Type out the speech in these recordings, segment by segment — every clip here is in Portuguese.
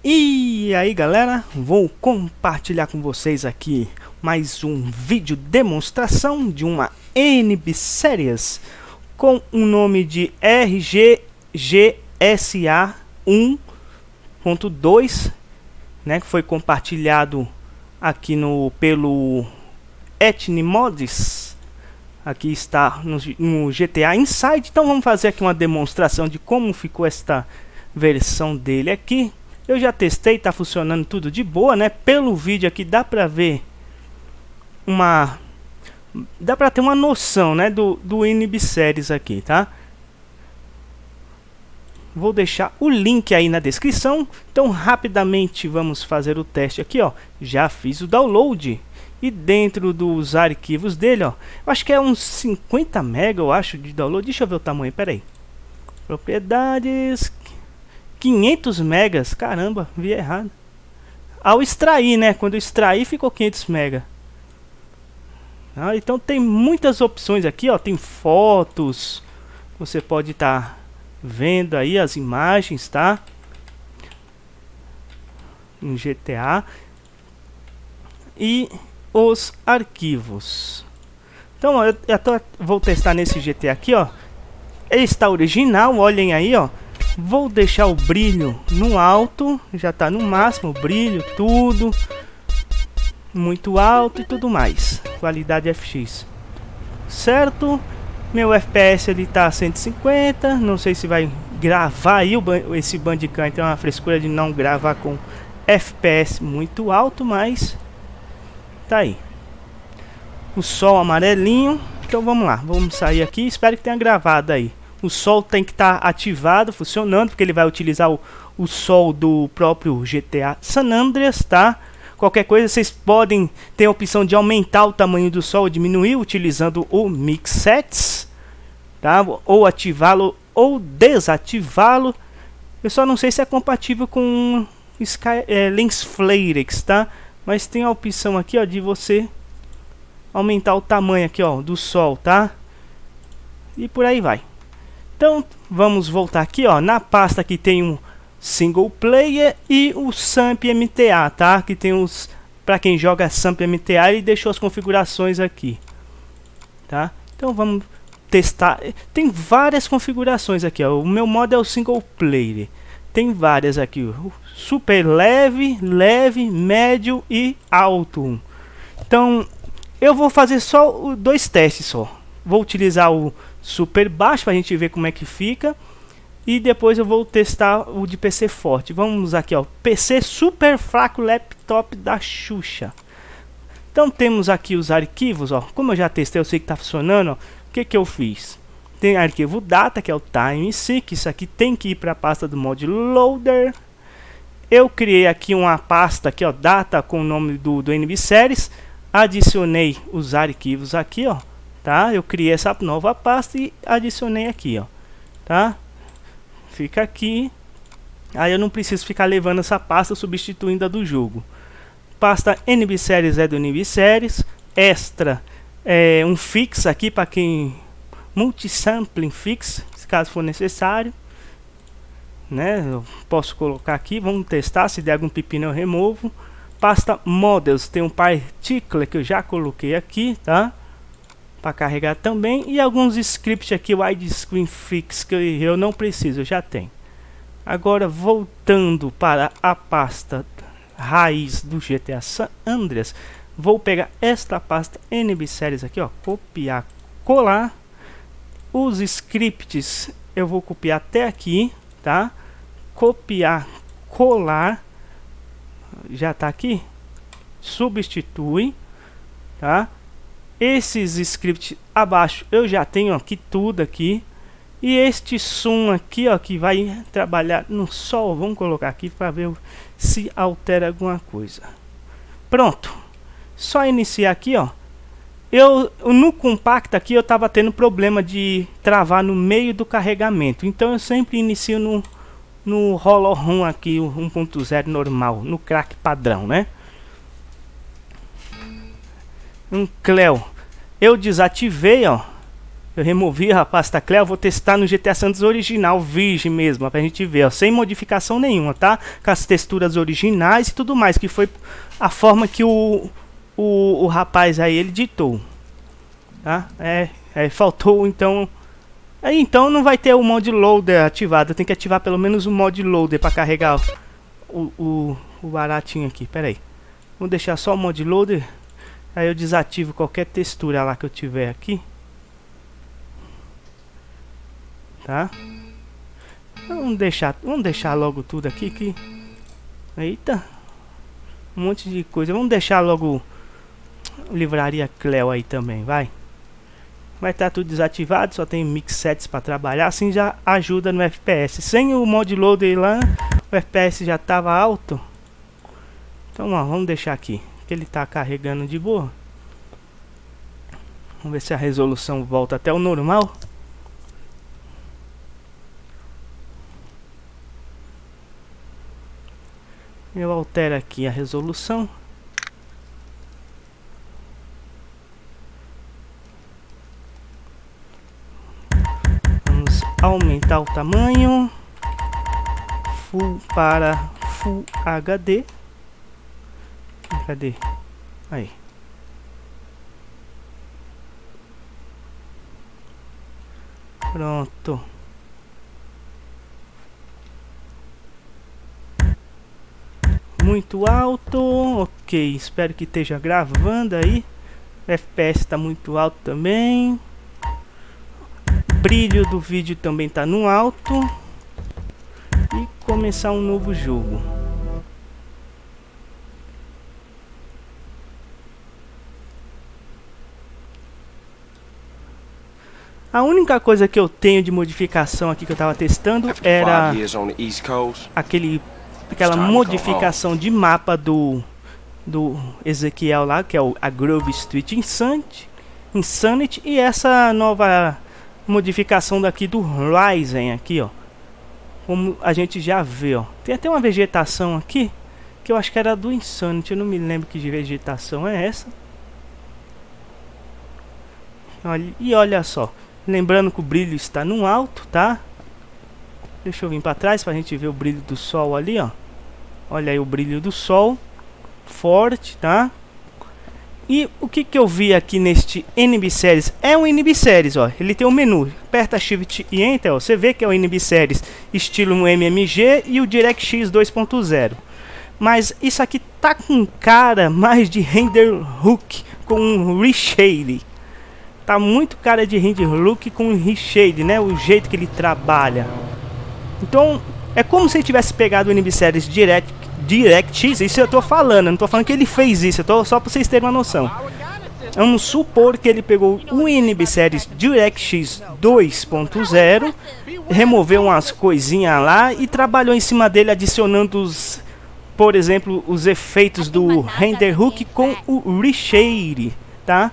E aí galera, vou compartilhar com vocês aqui mais um vídeo demonstração de uma NB Series com o nome de RGGSA 1.2, né, que foi compartilhado aqui pelo Etnimods. Aqui está no GTA Inside. Então vamos fazer aqui uma demonstração de como ficou esta versão dele aqui. Eu já testei, tá funcionando tudo de boa, né? Pelo vídeo aqui dá pra ver dá pra ter uma noção, né, do NB Series aqui, tá? Vou deixar o link aí na descrição. Então rapidamente vamos fazer o teste aqui, ó. Já fiz o download e dentro dos arquivos dele, ó, eu acho que é uns 50 MB, eu acho, de download. Deixa eu ver o tamanho, pera aí. Propriedades 500 megas, caramba, vi errado. Ao extrair, né? Quando eu extrair ficou 500 mega. Então tem muitas opções aqui, ó. Tem fotos. Você pode estar vendo aí as imagens, tá? No GTA. E os arquivos. Então ó, vou testar nesse GTA aqui, ó. Ele está original, olhem aí, ó. Vou deixar o brilho no alto, já está no máximo, o brilho, tudo muito alto e tudo mais. Qualidade FX, certo? Meu FPS ele tá 150, não sei se vai gravar aí esse Bandicam, tem uma frescura de não gravar com FPS muito alto, mas tá aí. O sol amarelinho, então vamos lá, vamos sair aqui, espero que tenha gravado aí. O sol tem que estar ativado, funcionando, porque ele vai utilizar o sol do próprio GTA San Andreas, tá? Qualquer coisa, vocês podem ter a opção de aumentar o tamanho do sol ou diminuir, utilizando o Mix Sets, tá? Ou ativá-lo ou desativá-lo. Eu só não sei se é compatível com Lens Flarex, tá? Mas tem a opção aqui, ó, de você aumentar o tamanho aqui, ó, do sol, tá? E por aí vai. Então vamos voltar aqui, ó, na pasta que tem um single player e o Samp MTA, tá? Que tem os, para quem joga Samp MTA, ele deixou as configurações aqui, tá? Então vamos testar. Tem várias configurações aqui, ó. O meu modo é o single player. Tem várias aqui, ó. Super leve, leve, médio e alto. Então eu vou fazer só dois testes só. Vou utilizar o super baixo para a gente ver como é que fica. E depois eu vou testar o de PC forte. Vamos aqui, ó, PC super fraco laptop da Xuxa. Então temos aqui os arquivos, ó. Como eu já testei, eu sei que tá funcionando, ó. O que que eu fiz? Tem arquivo data, que é o TimeSync. Isso aqui tem que ir para a pasta do mod loader. Eu criei aqui uma pasta aqui, ó, data, com o nome do NB Series. Adicionei os arquivos aqui, ó. Tá? Eu criei essa nova pasta e adicionei aqui, ó, tá? Fica aqui. Aí eu não preciso ficar levando essa pasta, substituindo a do jogo. Pasta NB Series é do NB Series. Extra é um fix aqui para quem multisampling fix, caso for necessário, né? Eu posso colocar aqui, vamos testar, se der algum pepino eu removo. Pasta models, tem um particle que eu já coloquei aqui, tá? Para carregar também, e alguns scripts aqui, o widescreen fix, que eu não preciso, eu já tenho. Agora voltando para a pasta raiz do GTA San Andreas, vou pegar esta pasta NB Series aqui, ó, copiar, colar. Os scripts eu vou copiar até aqui, tá? Copiar, colar, já tá aqui, substitui, tá? Esses scripts abaixo eu já tenho aqui tudo aqui. E este som aqui, ó, que vai trabalhar no sol, vamos colocar aqui para ver se altera alguma coisa. Pronto. Só iniciar aqui, ó. No compacto aqui eu tava tendo problema de travar no meio do carregamento. Então eu sempre inicio no Holo-ROM aqui, o 1.0 normal, no crack padrão, né? Um Cleo eu desativei, ó, Eu removi a pasta Cleo, vou testar no GTA San Andreas original, virgem mesmo, pra gente ver, ó, sem modificação nenhuma, tá? Com as texturas originais e tudo mais, que foi a forma que o rapaz aí, ele ditou, tá? Faltou, então... Aí, então não vai ter o mod loader ativado, tem que ativar pelo menos o mod loader pra carregar o baratinho aqui, pera aí. Vou deixar só o mod loader, aí eu desativo qualquer textura lá que eu tiver aqui. Tá? Vamos deixar logo tudo aqui que... Eita! Um monte de coisa. Vamos deixar logo livraria Cleo aí também, vai. Vai estar tudo desativado, só tem mix sets para trabalhar, assim já ajuda no FPS. Sem o mod loader lá, o FPS já estava alto. Então, ó, vamos deixar aqui, que ele tá carregando de boa. Vamos ver se a resolução volta até o normal. Eu altero aqui a resolução. Vamos aumentar o tamanho. Full para Full HD. Cadê? Aí. Pronto. Muito alto, ok, espero que esteja gravando aí. O FPS está muito alto também. Brilho do vídeo também está no alto. E começar um novo jogo. A única coisa que eu tenho de modificação aqui que eu estava testando era aquela modificação de mapa do Ezequiel lá, que é a Grove Street Insanity, e essa nova modificação daqui do Ryzen aqui, ó. Como a gente já vê, ó. Tem até uma vegetação aqui que eu acho que era do Insanity, eu não me lembro que vegetação é essa. E olha só, lembrando que o brilho está no alto, tá? Deixa eu vir para trás para a gente ver o brilho do sol ali, ó. Olha aí o brilho do sol. Forte, tá? E o que eu vi aqui neste NB Series? É um NB Series, ó. Ele tem um menu. Aperta Shift e Enter, ó. Você vê que é o NB Series estilo MMG e o DirectX 2.0. Mas isso aqui tá com cara mais de render hook com reshade. Tá muito cara de render hook com reshade, né? O jeito que ele trabalha. Então, é como se ele tivesse pegado o NB Series DirectX, isso eu tô falando, eu não tô falando que ele fez isso, eu tô só pra vocês terem uma noção. Vamos supor que ele pegou o NB Series DirectX 2.0, removeu umas coisinhas lá e trabalhou em cima dele adicionando os, por exemplo, os efeitos do render hook com o reshade, tá?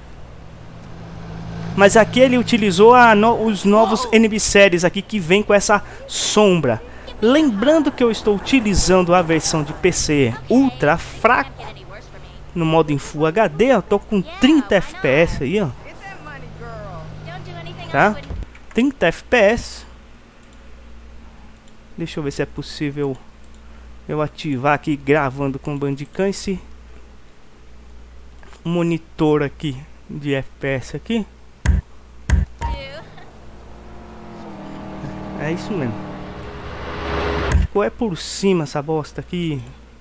Mas aqui ele utilizou os novos NB Series aqui que vem com essa sombra. Lembrando que eu estou utilizando a versão de PC ultra fraco. No modo em Full HD, eu tô com 30 FPS aí, ó. Tá? 30 FPS. Deixa eu ver se é possível eu ativar aqui gravando com Bandicam esse monitor aqui de FPS aqui. É isso mesmo. Ficou é por cima essa bosta aqui.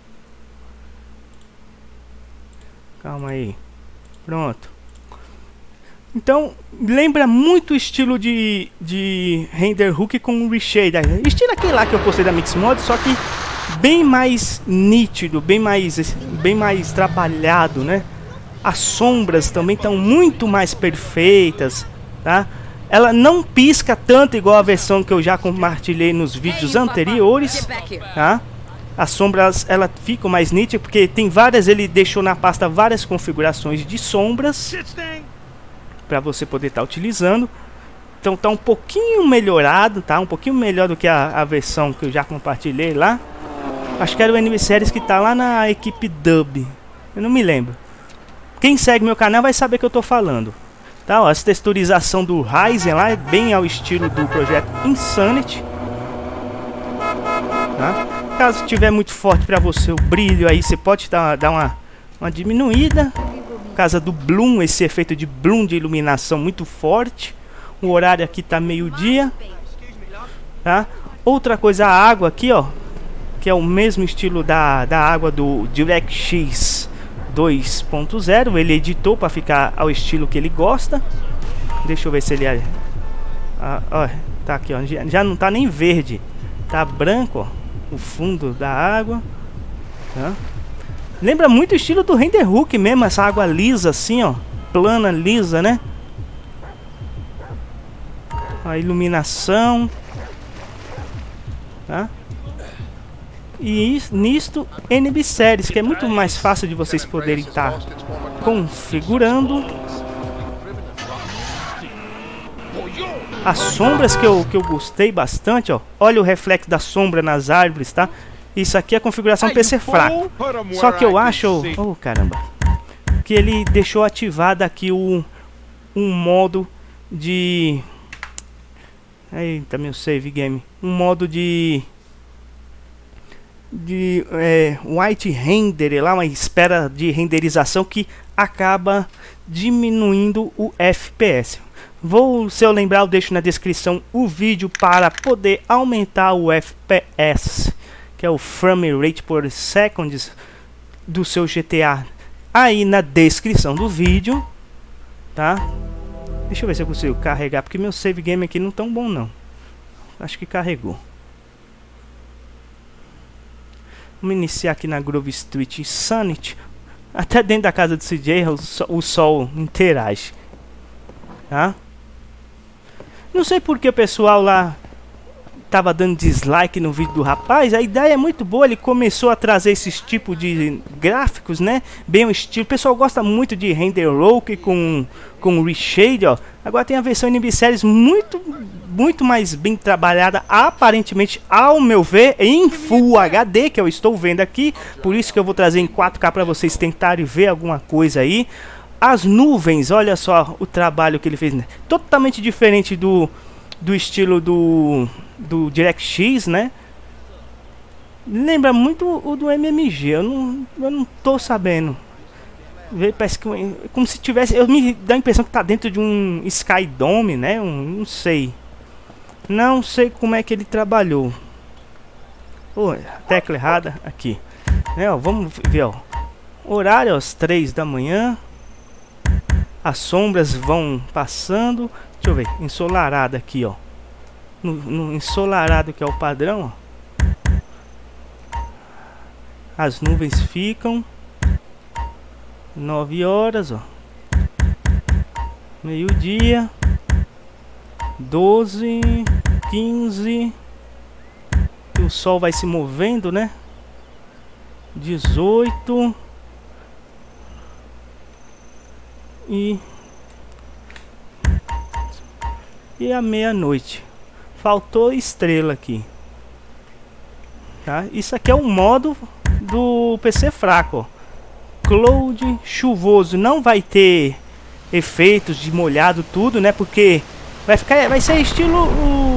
Calma aí. Pronto. Então, lembra muito o estilo de render hook com reshade. Estilo aquele lá que eu postei da Mixmod, só que bem mais nítido, bem mais trabalhado, né? As sombras também estão muito mais perfeitas, tá? Ela não pisca tanto igual a versão que eu já compartilhei nos vídeos anteriores, tá? As sombras, ela ficam mais nítidas porque tem várias, ele deixou na pasta várias configurações de sombras para você poder estar utilizando. Então tá um pouquinho melhorado, tá? Um pouquinho melhor do que a versão que eu já compartilhei lá. Acho que era o NB Series que tá lá na equipe Dub. Eu não me lembro. Quem segue meu canal vai saber que eu tô falando. Tá, ó, essa texturização do Ryzen lá é bem ao estilo do projeto Insanity. Tá? Caso tiver muito forte para você o brilho aí, você pode dar uma diminuída. Por causa do bloom, esse efeito de bloom de iluminação muito forte. O horário aqui tá meio-dia. Tá? Outra coisa, a água aqui, ó, que é o mesmo estilo da água do DirectX 2.0. Ele editou para ficar ao estilo que ele gosta. Deixa eu ver se ele ó, tá aqui, ó, já não tá nem verde, tá branco, ó, o fundo da água, tá? Lembra muito o estilo do Render Hook mesmo, essa água lisa assim, ó, plana, lisa, né? A iluminação, tá? E nisto NBSeries, que é muito mais fácil de vocês poderem estar configurando. As sombras que eu gostei bastante, ó. Olha o reflexo da sombra nas árvores, tá? Isso aqui é a configuração PC fraco. Só que eu acho, oh caramba, que ele deixou ativado aqui um modo de... Eita, meu save game. Um modo de white render, lá uma espera de renderização que acaba diminuindo o FPS. Se eu lembrar, eu deixo na descrição o vídeo para poder aumentar o FPS, que é o frame rate por seconds do seu GTA, aí na descrição do vídeo, tá? Deixa eu ver se eu consigo carregar, porque meu save game aqui não tão bom não. Acho que carregou. Vamos iniciar aqui na Grove Street Insanity. Até dentro da casa do CJ o sol interage, tá? Não sei porque o pessoal lá tava dando dislike no vídeo do rapaz. A ideia é muito boa, ele começou a trazer esses tipos de gráficos, né? Bem o estilo. O pessoal gosta muito de render look com reshade, ó. Agora tem a versão NBSeries muito mais bem trabalhada, aparentemente, ao meu ver, em Full HD, que eu estou vendo aqui. Por isso que eu vou trazer em 4K para vocês tentarem ver alguma coisa aí. As nuvens, olha só o trabalho que ele fez, né? Totalmente diferente do estilo do DirectX, né? Lembra muito o do MMG, eu não tô sabendo. Parece que como se tivesse, me dá a impressão que tá dentro de um Sky Dome, né? Não sei. Não sei como é que ele trabalhou. Oh, tecla errada aqui. Ó, vamos ver, ó. Horário às 3 da manhã. As sombras vão passando. Deixa eu ver, ensolarado aqui, ó. No ensolarado, que é o padrão, ó. As nuvens ficam 9 horas, ó. Meio-dia, 12, 15. E o sol vai se movendo, né? 18. E a meia-noite. Faltou estrela aqui, tá? Isso aqui é o modo do PC fraco, ó. Cloud chuvoso, não vai ter efeitos de molhado tudo, né? Porque vai ser estilo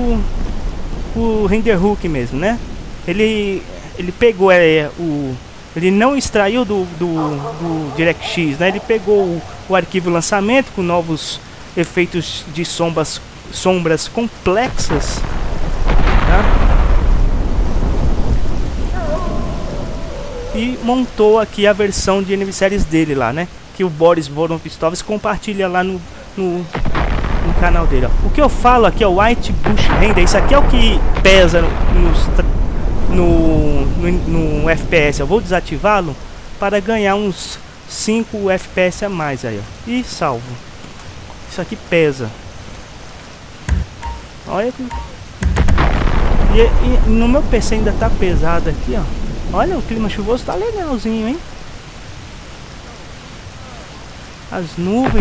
o Render Hook mesmo, né? Ele pegou ele não extraiu do DirectX, né? Ele pegou o arquivo lançamento com novos efeitos de sombras complexas, tá? E montou aqui a versão de NBSeries dele lá, né? Que o Boris Vorontsovs compartilha lá no canal dele, ó. O que eu falo aqui é o White Bush Render. Isso aqui é o que pesa no FPS. Eu vou desativá-lo para ganhar uns 5 FPS a mais aí, ó. E salvo. Isso aqui pesa. Olha que... e no meu PC ainda tá pesado aqui, ó. Olha, o clima chuvoso tá legalzinho, hein? As nuvens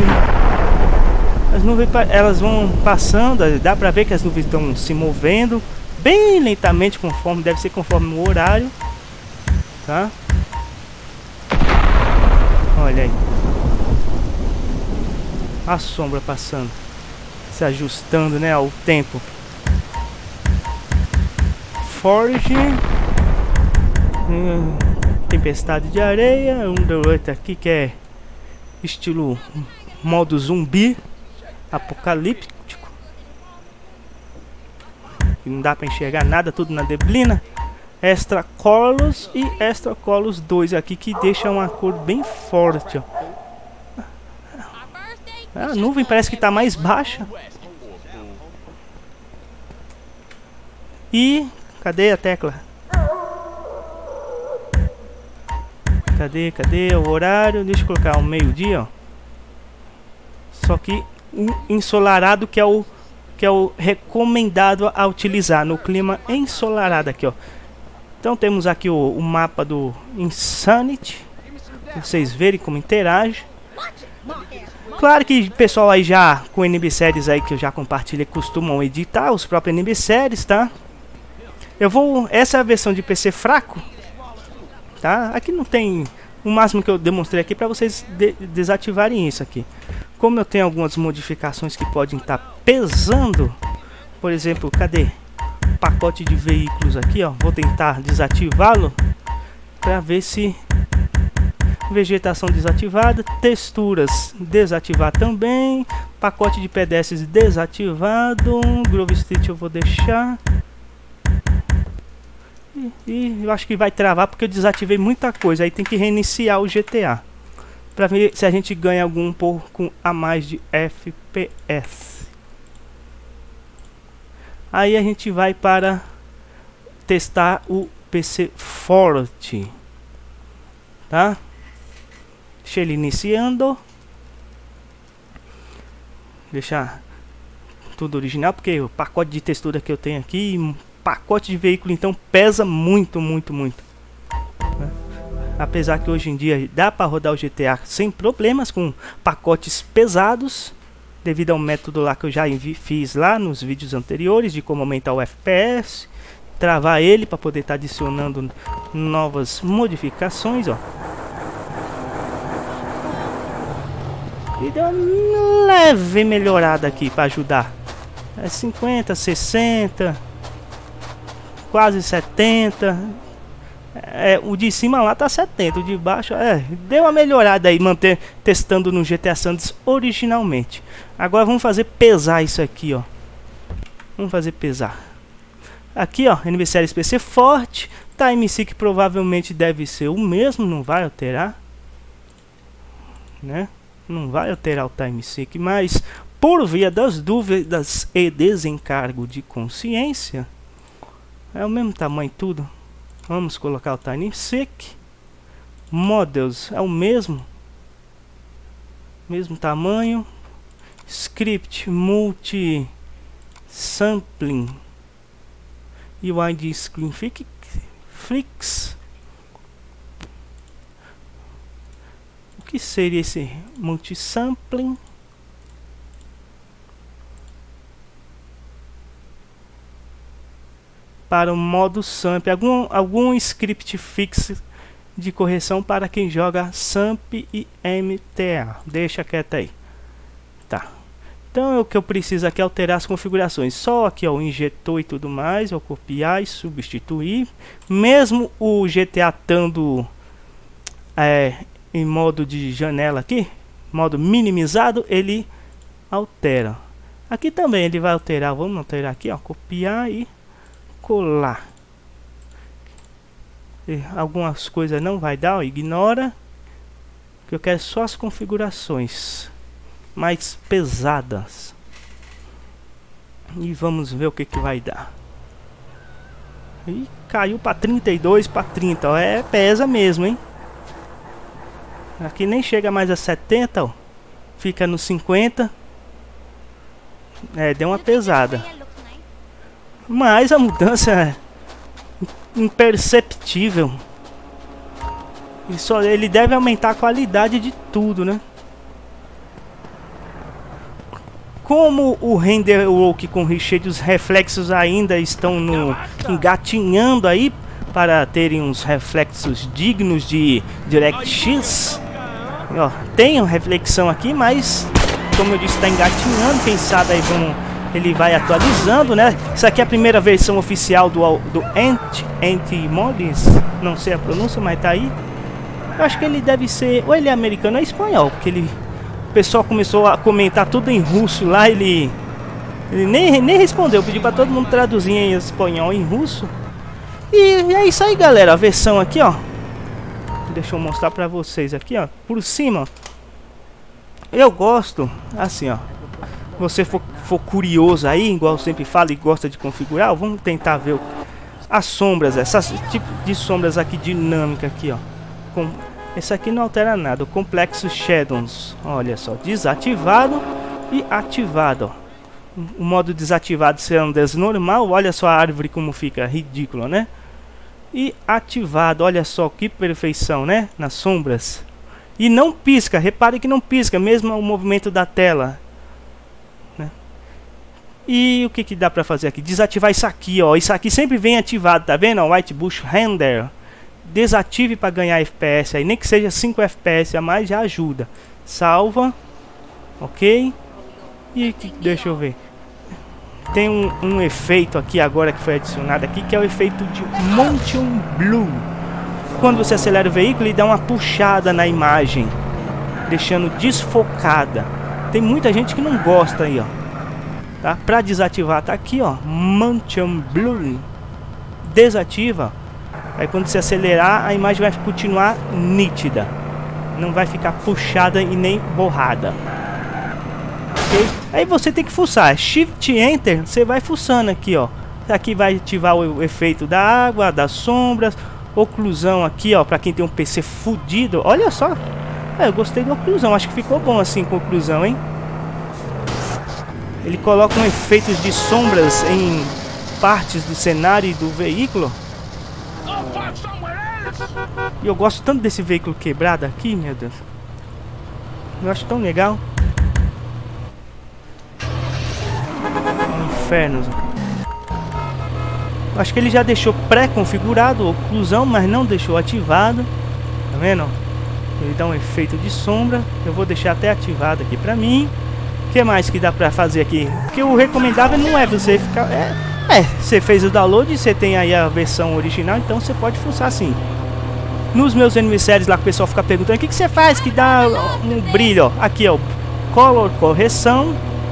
elas vão passando, dá pra ver que as nuvens estão se movendo bem lentamente, conforme deve ser conforme o horário, tá? Olha aí. A sombra passando, se ajustando, né, ao tempo. Forge, tempestade de areia, Underworld aqui que é estilo modo zumbi, apocalíptico. Não dá pra enxergar nada, tudo na neblina. Extra Colors e Extra Colors 2 aqui que deixa uma cor bem forte, ó. A nuvem parece que tá mais baixa. E cadê a tecla? Cadê o horário? Deixa eu colocar o meio-dia, ó. Só que ensolarado, que é o recomendado a utilizar no clima ensolarado aqui, ó. Então temos aqui o mapa do Insanity, pra vocês verem como interage. Claro que pessoal aí já com NB Series aí que eu já compartilhei costumam editar os próprios NB Series, tá? Essa é a versão de PC fraco, tá? Aqui não tem, o máximo que eu demonstrei aqui para vocês desativarem isso aqui. Como eu tenho algumas modificações que podem estar pesando, por exemplo, cadê? Pacote de veículos aqui, ó. Vou tentar desativá-lo para ver se vegetação desativada, texturas desativar também, pacote de pedestres desativado, Grove Street eu vou deixar. E eu acho que vai travar porque eu desativei muita coisa, aí tem que reiniciar o GTA para ver se a gente ganha algum pouco a mais de FPS. Aí a gente vai para testar o PC Forte, tá? Deixa ele iniciando. Deixar tudo original, porque o pacote de textura que eu tenho aqui, pacote de veículo, então pesa muito, muito, muito. Apesar que hoje em dia dá para rodar o GTA sem problemas com pacotes pesados, devido ao método lá que eu já fiz lá nos vídeos anteriores de como aumentar o FPS, travar ele para poder estar adicionando novas modificações, ó. E deu uma leve melhorada aqui para ajudar. É 50, 60, quase 70. O de cima lá tá 70, o de baixo deu uma melhorada aí, testando no GTA Sands originalmente. Agora vamos fazer pesar isso aqui, ó. Vamos fazer pesar. Aqui, ó, NB Series PC Forte, TimeSync provavelmente deve ser o mesmo, não vai alterar, né? Não vai alterar o TimeSync, mas por via das dúvidas e desencargo de consciência, é o mesmo tamanho tudo. Vamos colocar o TimeSync. Models é o mesmo tamanho. Script multi sampling e wide screen fix. O que seria esse multi sampling? Para o modo SAMP, algum script fix de correção para quem joga SAMP e MTA. Deixa quieto aí. Tá. Então o que eu preciso aqui é alterar as configurações. Só aqui, ó, o injetor e tudo mais, vou copiar e substituir. Mesmo o GTA estando em modo de janela aqui, modo minimizado, ele altera. Aqui também ele vai alterar. Vamos alterar aqui, ó, copiar e colar. E algumas coisas não vai dar, ó, ignora, que eu quero só as configurações mais pesadas. E vamos ver o que vai dar. E caiu para 32 para 30, ó, pesa mesmo, hein? Aqui nem chega mais a 70, ó. Fica no 50. Deu uma pesada. Mas a mudança é imperceptível. Ele deve aumentar a qualidade de tudo, né? Como o render walk com recheio, os reflexos ainda estão engatinhando aí para terem uns reflexos dignos de DirectX. Ó, tem uma reflexão aqui, mas como eu disse, está engatinhando. Quem sabe aí ele vai atualizando, né? Isso aqui é a primeira versão oficial do Anti-Mods. Não sei a pronúncia, mas tá aí. Eu acho que ele deve ser... Ou ele é americano ou é espanhol. Porque o pessoal começou a comentar tudo em russo lá. Ele nem respondeu. Pedi pra todo mundo traduzir em espanhol e em russo. E é isso aí, galera. A versão aqui, ó. Deixa eu mostrar pra vocês aqui, ó. Por cima, eu gosto, assim, ó. Se você for curioso aí, igual eu sempre falo e gosta de configurar, vamos tentar ver as sombras, essas tipo de sombras aqui dinâmica aqui, ó. Esse aqui não altera nada. O Complexo Shadows, olha só, desativado e ativado, ó. O modo desativado será um desnormal. Olha só a árvore como fica ridículo, né? E ativado, olha só que perfeição, né? Nas sombras. E não pisca, repare que não pisca, mesmo o movimento da tela, né? E o que dá pra fazer aqui? Desativar isso aqui, ó. Isso aqui sempre vem ativado, tá vendo? O White Bush Render. Desative para ganhar FPS aí, nem que seja 5 FPS a mais já ajuda. Salva, ok? E deixa eu ver. Tem um efeito aqui agora que foi adicionado aqui, que é o efeito de Motion Blue. Quando você acelera o veículo, ele dá uma puxada na imagem, deixando desfocada. Tem muita gente que não gosta aí, ó. Tá? Para desativar, tá aqui, ó. Motion Blue. Desativa. Aí quando você acelerar, a imagem vai continuar nítida. Não vai ficar puxada e nem borrada. Okay? Aí você tem que fuçar. Shift Enter, você vai fuçando aqui, ó. Aqui vai ativar o efeito da água, das sombras. Oclusão aqui, ó, pra quem tem um PC fudido. Olha só. Eu gostei da oclusão. Acho que ficou bom assim com oclusão, hein? Ele coloca efeitos de sombras em partes do cenário e do veículo. E eu gosto tanto desse veículo quebrado aqui, meu Deus. Eu acho tão legal. Infernos. Acho que ele já deixou pré-configurado oclusão, mas não deixou ativado. Tá vendo? Ele dá um efeito de sombra. Eu vou deixar até ativado aqui pra mim. O que mais que dá pra fazer aqui? Porque o recomendável não é você ficar... você fez o download, você tem aí a versão original, então você pode fuçar assim. Nos meus NVSeries lá que o pessoal fica perguntando, o que você faz que dá um brilho, ó. Aqui, ó, Color Correção,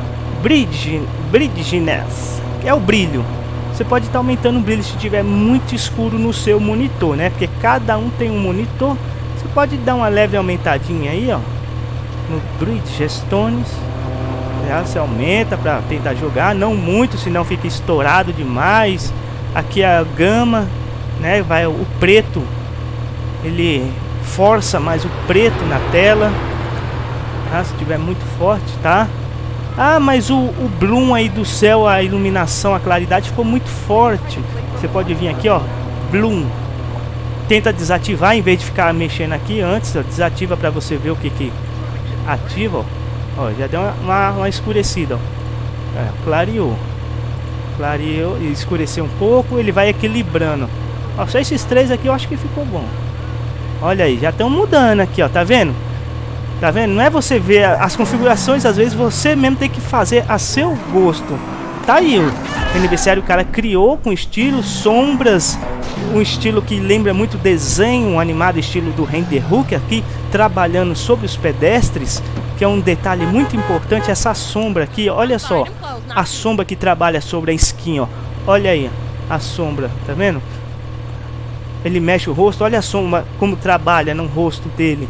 Bridginess, que é o brilho. Você pode estar aumentando o brilho se tiver muito escuro no seu monitor, né? Porque cada um tem um monitor. Você pode dar uma leve aumentadinha aí, ó, no Bridgestones. Você aumenta para tentar jogar, não muito, senão fica estourado demais. Aqui a gama, né? Vai o preto, ele força mais o preto na tela, tá? Se tiver muito forte, tá? Ah, mas o bloom aí do céu, a iluminação, a claridade ficou muito forte. Você pode vir aqui, ó, bloom. Tenta desativar em vez de ficar mexendo aqui antes, ó, desativa para você ver o que ativa, ó. Ó, já deu uma escurecida, ó. Clareou e escureceu um pouco. Ele vai equilibrando. Ó, só esses três aqui eu acho que ficou bom. Olha aí, já estão mudando aqui, ó. Tá vendo? Tá vendo? Não é você ver as configurações, às vezes você mesmo tem que fazer a seu gosto. Tá aí o NVSeries, o cara criou com estilo, sombras, um estilo que lembra muito desenho, um animado estilo do Render Hook aqui, trabalhando sobre os pedestres, que é um detalhe muito importante, essa sombra aqui, olha só, a sombra que trabalha sobre a skin, ó. Olha aí, a sombra, tá vendo? Ele mexe o rosto, olha a sombra como trabalha no rosto dele.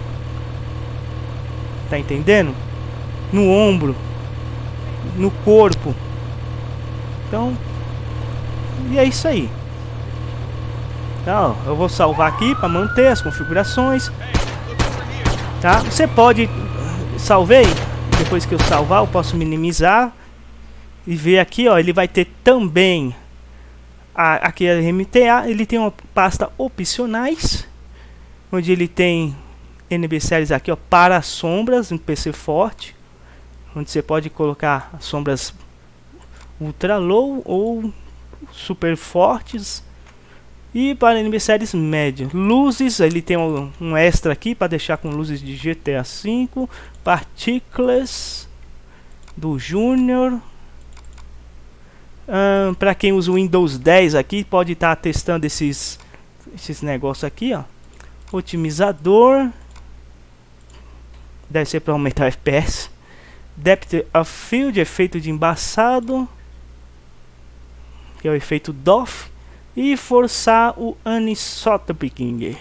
Tá entendendo? No ombro, no corpo. Então, e é isso aí. Então, eu vou salvar aqui para manter as configurações. Tá? Você pode... Salvei. Depois que eu salvar, eu posso minimizar. E ver aqui, ó. Ele vai ter também... aqui é MTA. Ele tem uma pasta opcionais. Onde ele tem... NVSeries aqui, ó. Para sombras. Um PC forte. Onde você pode colocar sombras... ultra low ou super fortes. E para NVSeries médio, luzes, ele tem um extra aqui para deixar com luzes de GTA V, partículas, do Júnior. Para quem usa o Windows 10 aqui, pode estar testando esses negócios aqui, ó. Otimizador. Deve ser para aumentar o FPS. Depth of Field, efeito de embaçado, que é o efeito DOF. E forçar o anisotroping,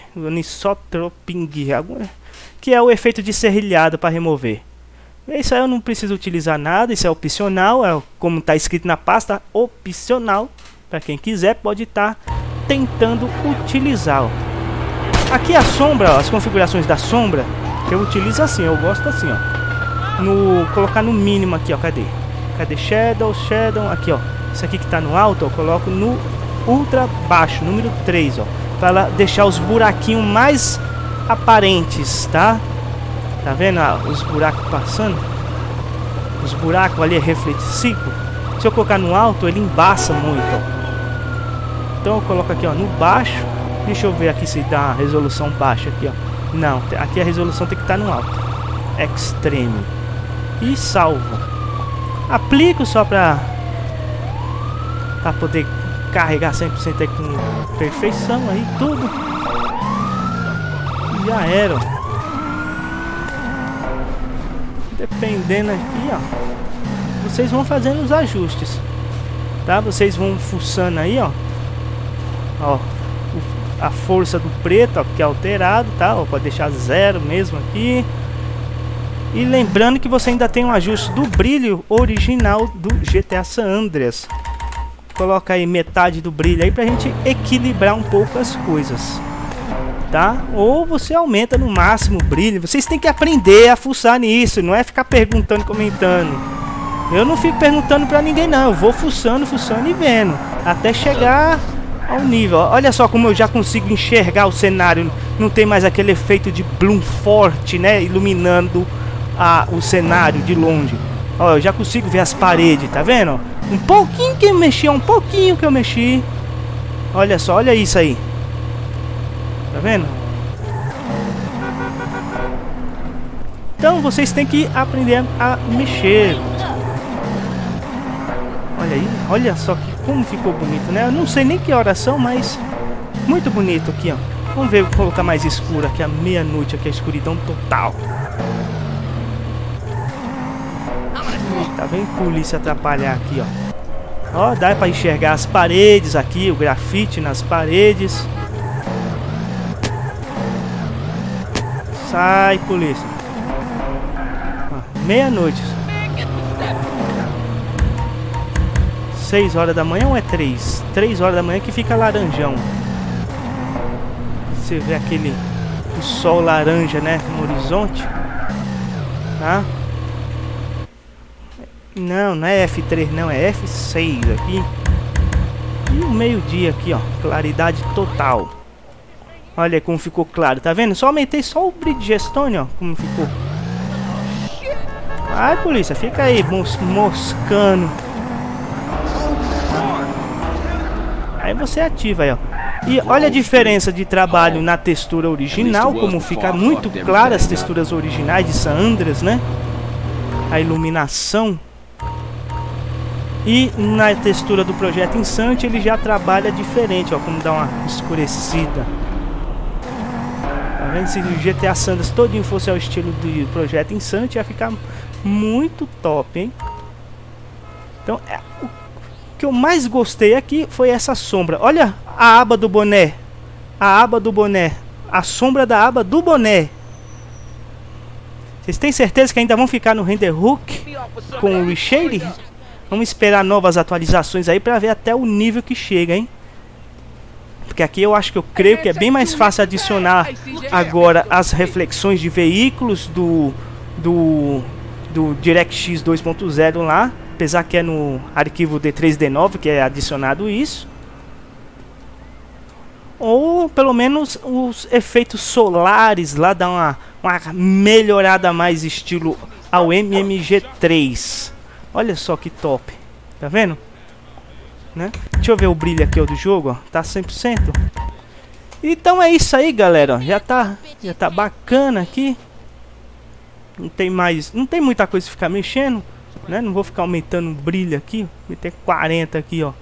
que é o efeito de serrilhado para remover. Isso aí eu não preciso utilizar nada, isso é opcional, como está escrito na pasta, opcional. Para quem quiser pode estar tentando utilizar. Ó. Aqui a sombra, ó, as configurações da sombra, eu utilizo assim, eu gosto assim, ó. Colocar no mínimo aqui, ó, cadê Shadow, aqui, ó. Isso aqui que está no alto, eu coloco no ultra baixo, número 3, ó, para deixar os buraquinhos mais aparentes, tá? Tá vendo os buracos passando? Os buracos ali é reflexivo. Se eu colocar no alto, ele embaça muito, ó. Então eu coloco aqui, ó, no baixo. Deixa eu ver aqui se dá uma resolução baixa aqui, ó. Não, aqui a resolução tem que estar no alto. Extreme. E salvo. Aplico só para poder carregar 100% aí com perfeição aí, tudo. Já era. Dependendo aqui, ó, vocês vão fazendo os ajustes, tá? Vocês vão fuçando aí, ó. Ó, a força do preto, ó, que é alterado, tá? Ó, pode deixar 0 mesmo aqui. E lembrando que você ainda tem um ajuste do brilho original do GTA San Andreas. Coloca aí metade do brilho aí pra gente equilibrar um pouco as coisas, tá? Ou você aumenta no máximo o brilho. Vocês têm que aprender a fuçar nisso, não é ficar perguntando e comentando. Eu não fico perguntando pra ninguém não, eu vou fuçando e vendo até chegar ao nível. Olha só como eu já consigo enxergar o cenário. Não tem mais aquele efeito de bloom forte, né? Iluminando o cenário de longe. Ó, eu já consigo ver as paredes, tá vendo? Um pouquinho que eu mexi, um pouquinho que eu mexi. Olha só, olha isso aí. Tá vendo? Então vocês têm que aprender a mexer. Olha aí, olha só que como ficou bonito, né? Eu não sei nem que horas são, mas muito bonito aqui, ó. Vamos ver, vou colocar mais escuro aqui, a meia-noite, aqui a escuridão total. Tá vendo? Polícia atrapalhar aqui, ó. Ó, dá pra enxergar as paredes aqui, o grafite nas paredes. Sai, polícia. Meia-noite. 6 horas da manhã ou é 3? 3 horas da manhã que fica laranjão. Você vê o sol laranja, né, no horizonte. Tá? Não, não é F3 não, é F6 aqui. E o meio-dia aqui, ó, claridade total. Olha como ficou claro, tá vendo? Só aumentei só o Bridgestone, ó, como ficou. Ai, polícia, fica aí moscando. Aí você ativa aí, ó. E olha a diferença de trabalho na textura original, como fica muito clara as texturas originais de San Andreas, né? A iluminação. E na textura do Projeto Insanity ele já trabalha diferente, ó, como dá uma escurecida. Tá vendo? Se o GTA San Andreas todinho fosse ao estilo do Projeto Insanity, ia ficar muito top, hein? Então, o que eu mais gostei aqui foi essa sombra. Olha a aba do boné. A aba do boné. A sombra da aba do boné. Vocês têm certeza que ainda vão ficar no render hook com o reshade? Vamos esperar novas atualizações aí para ver até o nível que chega, hein? Porque aqui eu creio que é bem mais fácil adicionar agora as reflexões de veículos do DirectX 2.0 lá. Apesar que é no arquivo D3D9 que é adicionado isso. Ou pelo menos os efeitos solares lá dá uma melhorada mais estilo ao MMG3. Olha só que top. Tá vendo? Né? Deixa eu ver o brilho aqui ó, do jogo. Ó. Tá 100%. Então é isso aí, galera. Ó. Já tá bacana aqui. Não tem muita coisa pra ficar mexendo. né? Não vou ficar aumentando o brilho aqui. Meter 40 aqui, ó.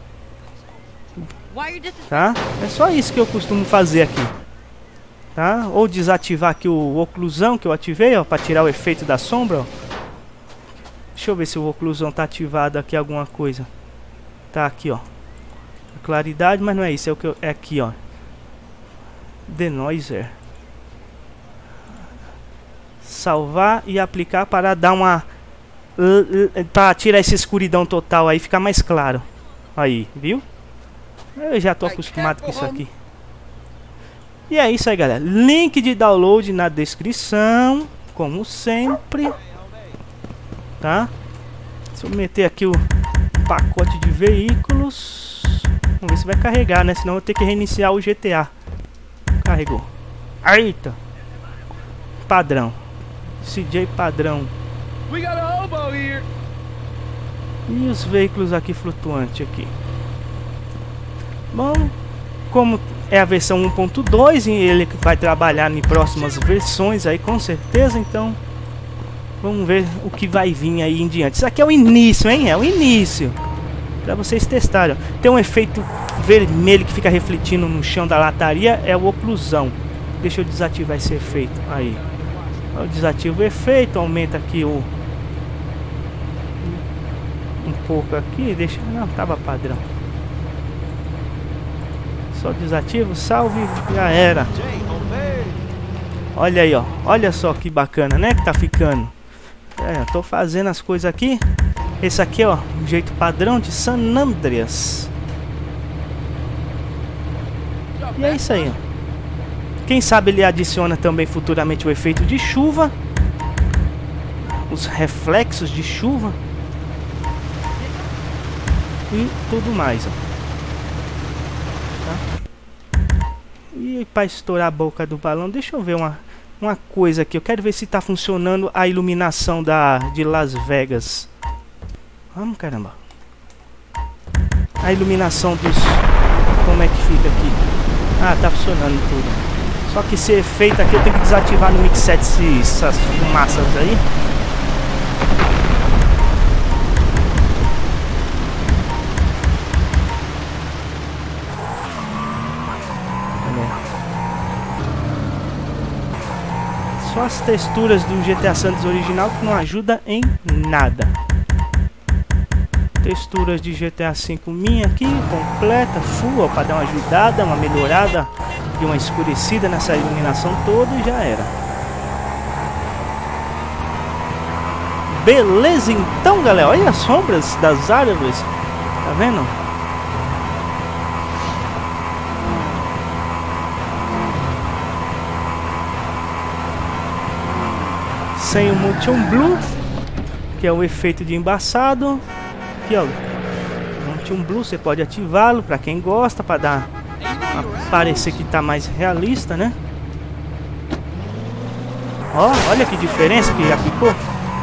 Tá? É só isso que eu costumo fazer aqui. Tá? Ou desativar aqui o oclusão que eu ativei, ó, para tirar o efeito da sombra, ó. Deixa eu ver se o oclusão tá ativado aqui alguma coisa. Tá aqui, ó. A claridade, mas não é isso, é o que eu, é aqui, ó. Denoiser. Salvar e aplicar para dar uma para tirar essa escuridão total aí, ficar mais claro. Aí, viu? Eu já tô acostumado com isso aqui. E é isso aí, galera. Link de download na descrição, como sempre. Tá? Se eu meter aqui o pacote de veículos, vamos ver se vai carregar, né? Senão eu vou ter que reiniciar o GTA. Carregou. Eita! Padrão. CJ padrão. E os veículos aqui flutuantes aqui. Bom, como é a versão 1.2 e ele vai trabalhar em próximas versões aí com certeza, então vamos ver o que vai vir aí em diante. Isso aqui é o início, hein? É o início. Pra vocês testarem. Tem um efeito vermelho que fica refletindo no chão da lataria, é o oclusão. Deixa eu desativar esse efeito. Aí. Eu desativo o efeito, aumenta aqui o... um pouco aqui, deixa... Não, tava padrão. Só desativo, salve, já era. Olha aí, ó. Olha só que bacana, né? Que tá ficando. É, eu tô fazendo as coisas aqui. Esse aqui, ó, o jeito padrão de San Andreas. E é isso aí, ó. Quem sabe ele adiciona também futuramente o efeito de chuva. Os reflexos de chuva. E tudo mais, ó. Tá? E para estourar a boca do balão, deixa eu ver uma coisa aqui. Eu quero ver se tá funcionando a iluminação de Las Vegas. Vamos, caramba. A iluminação dos... Como é que fica aqui? Ah, tá funcionando tudo. Só que esse efeito aqui eu tenho que desativar no mixset essas fumaças aí. Só as texturas do GTA San Andreas original que não ajuda em nada. Texturas de GTA V minha aqui, completa, full, para dar uma ajudada, uma melhorada e uma escurecida nessa iluminação toda e já era. Beleza então, galera, olha as sombras das árvores, tá vendo? Sem o Motion Blue, que é o efeito de embaçado. Aqui, ó, Motion Blue, você pode ativá-lo para quem gosta, para dar parecer que tá mais realista, né? Ó, olha que diferença que já ficou.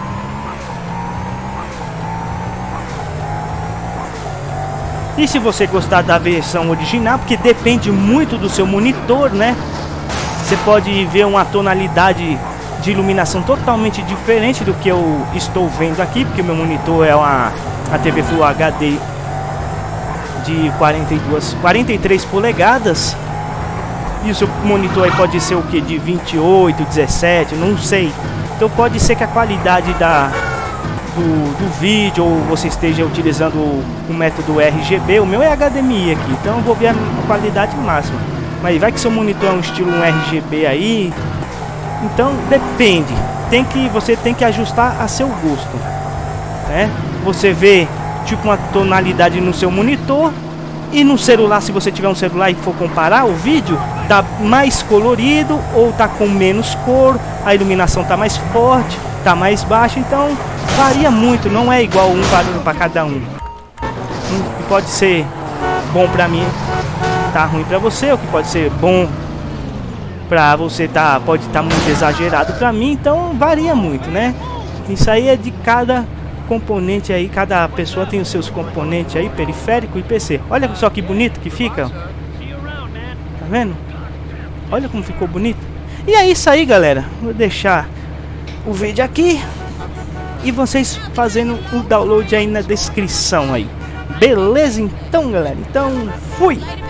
E se você gostar da versão original, porque depende muito do seu monitor, né? Você pode ver uma tonalidade de iluminação totalmente diferente do que eu estou vendo aqui, porque meu monitor é a TV Full HD de 43 polegadas. E o seu monitor aí pode ser o que? De 28, 17, não sei. Então pode ser que a qualidade do vídeo, ou você esteja utilizando o método RGB. O meu é HDMI aqui, então eu vou ver a qualidade máxima. Mas vai que seu monitor é um estilo RGB aí. Então depende. Você tem que ajustar a seu gosto, né? Você vê tipo uma tonalidade no seu monitor e no celular, se você tiver um celular e for comparar o vídeo, tá mais colorido ou tá com menos cor, a iluminação tá mais forte, tá mais baixa, então varia muito, não é igual um valor para cada um. O que pode ser bom para mim tá ruim para você, o que pode ser bom para você pode estar muito exagerado para mim, então varia muito, né? Isso aí é de cada componente aí, cada pessoa tem os seus componentes aí, periférico e PC. Olha só que bonito que fica. Tá vendo? Olha como ficou bonito. E é isso aí, galera. Vou deixar o vídeo aqui. e vocês fazendo o download aí na descrição aí. Beleza então, galera? Então, fui!